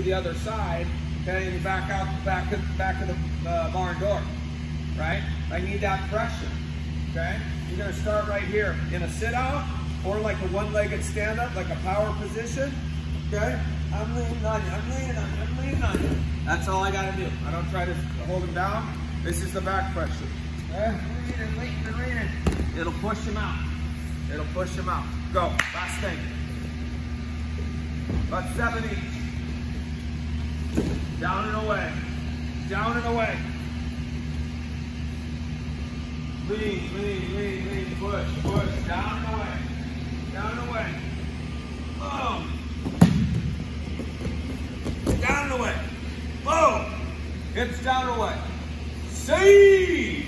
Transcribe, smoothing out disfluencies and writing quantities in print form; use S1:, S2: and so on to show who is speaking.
S1: do the other side, okay, and you back out back of the barn door, right? I need that pressure, okay? You're gonna start right here in a sit out or like a one-legged stand up, like a power position, okay? I'm leaning on you, I'm leaning on you, I'm leaning on you. That's all I gotta do. I don't try to hold him down. This is the back pressure. Okay? Leaning. It'll push him out. It'll push him out. Go, last thing. About 7 each. Down and away. Down and away. Lean, push. Down and away. Down and away. Boom. Down and away. Boom. Hips down and away. See.